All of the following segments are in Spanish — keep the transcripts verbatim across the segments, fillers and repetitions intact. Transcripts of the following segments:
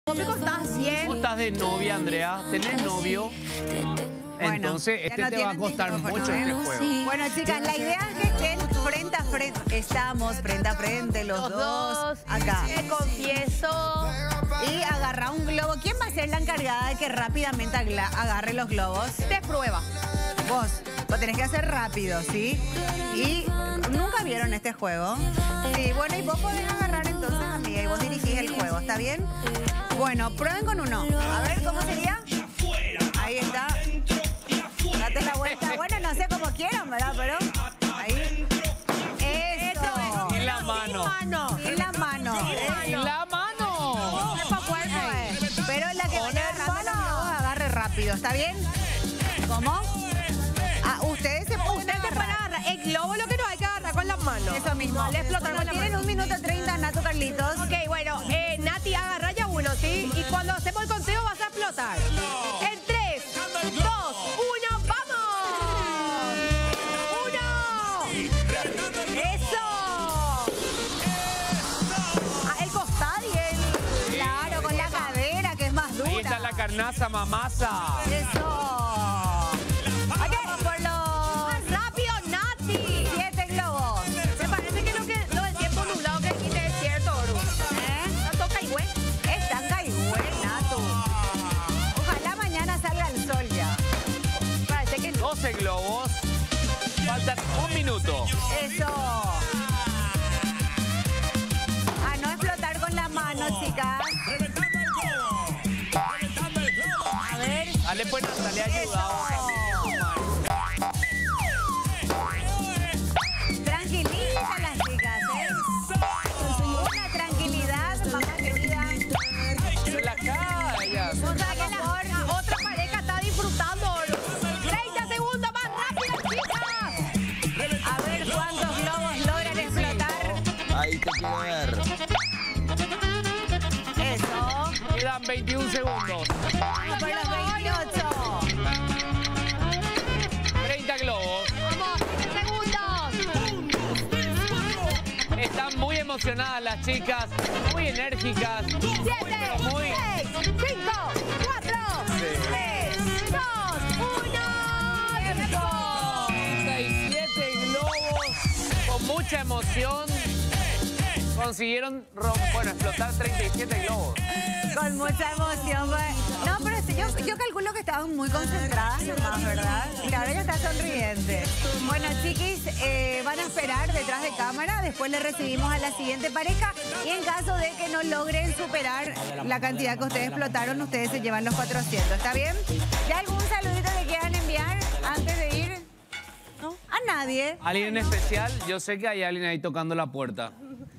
¿Cómo estás cien? ¿Cómo estás de novia, Andrea? ¿Tenés novio? Bueno, Entonces, ya este no te va a tienen costar micrófono, mucho ¿eh? este juego. Sí. Bueno, chicas, la idea es que estén frente a frente. Estamos frente a frente, los, Los dos, dos. acá. Te confieso. Y agarra un globo. ¿Quién va a ser la encargada de que rápidamente agla- agarre los globos? Te prueba. Vos. Lo tenés que hacer rápido, ¿sí? Y nunca vieron este juego. Sí, bueno, y vos podés agarrar entonces, amiga, y vos dirigís el juego, ¿está bien? Bueno, prueben con uno. A ver, ¿cómo sería? Ahí está. Date la vuelta. Bueno, no sé cómo quieran, ¿verdad? Pero ahí. Eso. En la mano. En la mano. En la mano. Cuerpo a cuerpo, eh. Pero la que vaya agarrando los globos, agarre rápido, ¿está bien? ¿Cómo? Ah, ustedes se pueden Ustedes te pueden agarrar. El globo es lo que no hay que agarrar con las manos. Eso mismo. Le explotar Bueno, con la tienen mano. un minuto treinta, Nato, Carlitos. Ok, bueno, eh, Nati, agarra ya uno, ¿sí? Y cuando hacemos el conteo vas a explotar. En tres, dos, uno, ¡vamos! ¡Uno! ¡Eso! Ah, el costado y el... Claro, con la cadera, que es más dura. Ahí está la carnaza mamasa. Eso. Vamos por los ¡Más rápido, Nati! siete globos. Me parece que lo, que, lo del tiempo nublado que quite es cierto, Oru. ¿Eh? ¿No toca igual? Está caigüe, Nato. Ojalá mañana salga el sol ya. Parece que no. doce globos. Faltan un minuto. Eso. A no explotar con la mano, chicas. A ver. Dale, pues, dale ayuda. vos también. Tranquilízate las chicas, ¿eh? Una tranquilidad, mamá querida. Se la calla. O sea que la, la otra pareja está disfrutando. treinta segundos más rápido, chicas. A ver cuántos globos logran explotar. Ahí te quiero ver. Eso. Quedan veintiún segundos. Vamos por los veintiocho. treinta globos. Vamos, segundos. Están muy emocionadas las chicas, muy enérgicas. siete, Muy. seis, cinco, cuatro, tres, dos, uno. ¡Tiempo! treinta y siete globos con mucha emoción. Consiguieron rom- bueno, explotar treinta y siete globos. Con mucha emoción. pues. No, pero sí, yo, yo calculo que estaban muy concentradas nomás, ¿verdad? Y ahora ella está sonriente. Bueno, chiquis, eh, van a esperar detrás de cámara. Después le recibimos a la siguiente pareja. Y en caso de que no logren superar la cantidad que ustedes explotaron, ustedes se llevan los cuatrocientos. ¿Está bien? ¿Ya algún saludito que quieran enviar antes de ir? ¿No? A nadie. ¿Alguien en especial? Yo sé que hay alguien ahí tocando la puerta.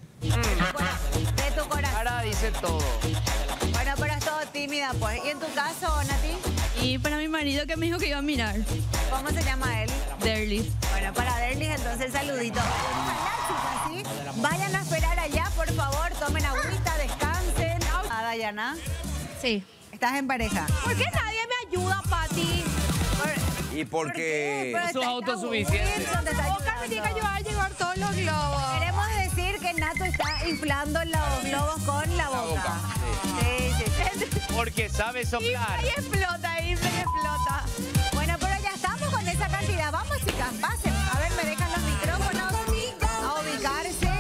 De tu corazón. Ahora dice todo. Bueno, pero es todo tímida, pues. ¿Y en tu caso, Nati? Y para mi marido que me dijo que iba a mirar, ¿Cómo se llama él? Derlis. Bueno, para Derlis, entonces el saludito. Ojalá, chicas, ¿sí? Vayan a esperar allá, por favor. Tomen agüita, descansen. Ah, Dayana, Sí. estás en pareja. ¿Por qué nadie me ayuda, Pati? Por- Y porque... Pero Sos está- autosuficiente. Wilson te está Oscar me tiene que ayudando. ayudar a llevar todos los globos. Queremos decir que Nato está inflando los globos con la boca. boca, Sí, sí, sí. Porque sabe soplar. Y explota, y explota. Bueno, pero ya estamos con esa cantidad. Vamos, chicas, pasen. A ver, me dejan los micrófonos a ubicarse.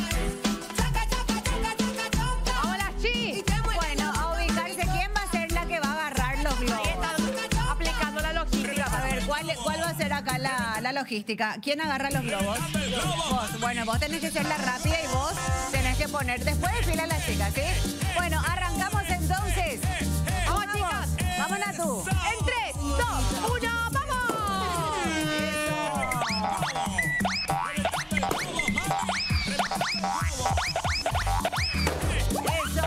Vamos las chi. Bueno, a ubicarse. ¿Quién va a ser la que va a agarrar los globos? Ahí están aplicando la logística. A ver, ¿cuál, cuál va a ser acá la, la logística? ¿Quién agarra los globos? Vos. Bueno, vos tenés que ser la rápida y vos tenés que poner después de fila a las chicas, ¿sí? Bueno, arrancamos entonces. Vamos, chicas. Vámonos tú. En tres, dos, uno, ¡vamos! Eso.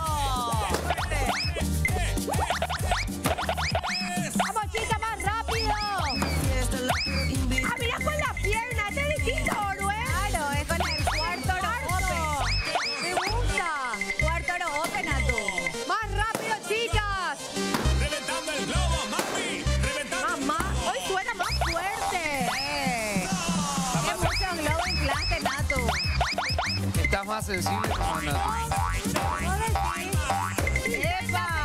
¡Vamos, chicas, más rápido! ¡Ah, mira con la pierna! ¡Este es distinto, Orué! Claro, es con el cuarto oro open. ¡Me gusta! Cuarto oro open a tú. ¡Más rápido, chicas! Reventando el globo, mami. Reventando. ¡Mamá! ¡Hoy suena más fuerte! Eh. Qué muchos globos inflaste, Natu. Estás más sensible, hermana. ¿Vos decís? ¡Epa!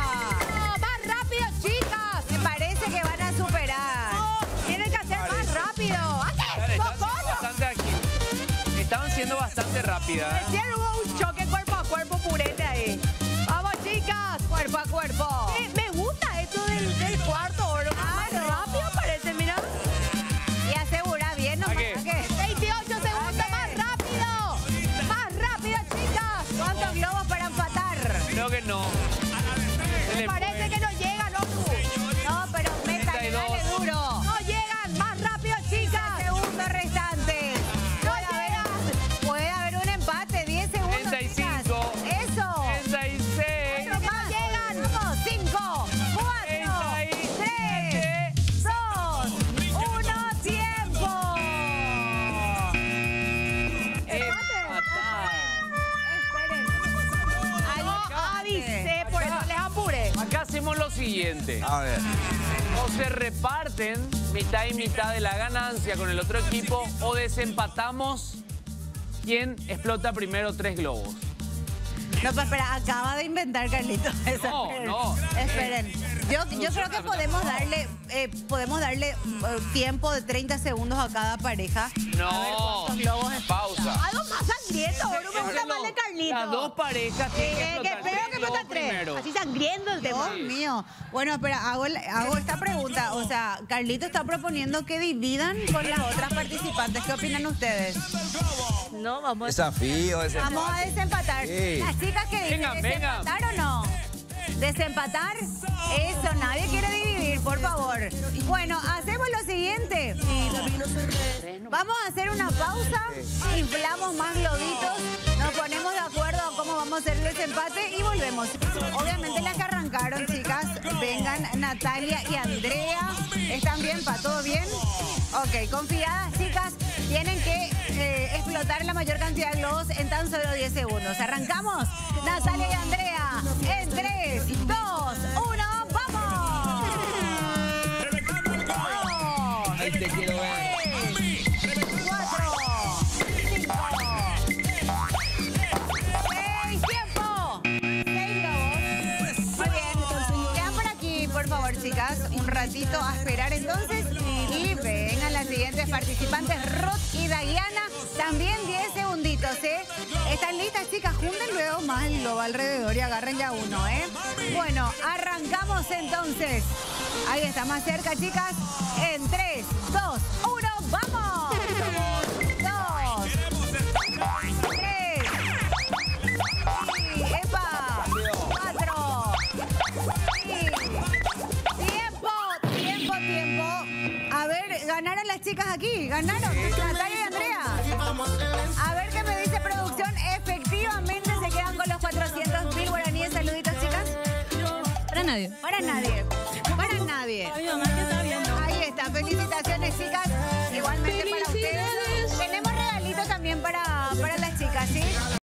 bastante rápida. ¿eh? Ayer hubo un choque cuerpo a cuerpo purete ahí. Vamos, chicas. Cuerpo a cuerpo. Eh, me gusta esto del, del cuarto oro. Más rápido parece, mira. Y asegura bien, ¿no? ¿A qué? veintiocho segundos, más rápido. Más rápido, chicas. ¿Cuántos globos para empatar? Creo que no. Se Me le parece fue. que no llegan, Oku. No, pero métale, dale duro. No llegan, más rápido, chicas. Segundos restantes. Puede haber, puede haber un empate, diez segundos. treinta y cinco. chicas. Eso. treinta y seis. Otro más. llegan. Vamos, cinco, cuatro, treinta y siete. tres, dos, uno, tiempo. Empatar. Esperen. Ahí No avisé, por eso les apuré. Acá hacemos lo siguiente. A ver. O se reparten mitad y mitad de la ganancia con el otro equipo o desempatamos quién explota primero tres globos. No, pero espera, acaba de inventar Carlitos. Eso, No, esperen. no. Esperen. Yo, yo creo que podemos darle, eh, podemos darle eh, tiempo de treinta segundos a cada pareja. No. A ver cuántos globos es. Pausa. Algo más sangriento, bro. Me gusta más de Carlito. Las dos parejas tienen que Eh, que explotar espero tres que globos explota tres. primero. Así sangriento el tema. Dios mío. Bueno, espera, hago, el- hago esta pregunta. O sea, Carlito está proponiendo que dividan con las otras participantes. ¿Qué opinan ustedes? No, vamos. Desafío, ese. Vamos a desempatar. Sí. Las chicas que dicen, Venga, venga. ¿desempatar o no? ¿Desempatar? Eso, nadie quiere dividir, por favor. Bueno, hacemos lo siguiente. Vamos a hacer una pausa, inflamos más globitos, nos ponemos de acuerdo a cómo vamos a hacer el desempate y volvemos. Obviamente las que arrancaron, chicas, vengan Natalia y Andrea. ¿Están bien? ¿Pa todo bien? Ok, confiadas, chicas, tienen que eh, explotar la mayor cantidad de globos en tan solo diez segundos. ¿Arrancamos? Natalia y Andrea, en tres, dos, uno, ¡vamos! Dos, Ahí te quiero ver. tres, cuatro, cinco, seis, tiempo. Seis globos. Muy bien. Quedan por aquí, por favor, chicas, un ratito a esperar entonces. Y vengan las siguientes participantes, Ruth y Diana. También diez segunditos, ¿eh? ¿Están listas, chicas? Junten luego más el globo alrededor y agarren ya uno, ¿eh? Bueno, arrancamos entonces. Ahí está, más cerca, chicas. En tres, dos, uno, ¡vamos! Dos, tres, sí, ¡epa! Cuatro, sí. Tiempo, tiempo, tiempo. A ver, ganaron las chicas aquí, ganaron. Natalia y Andrea. A ver qué me dice producción. Efectivamente se quedan con los cuatrocientos mil guaraníes. Saluditos, chicas. Para nadie. Para nadie. Para nadie. Ay, mamá, ¿qué está viendo? Ahí está. Felicitaciones, chicas. Igualmente para ustedes. Tenemos regalito también para, para las chicas, ¿sí?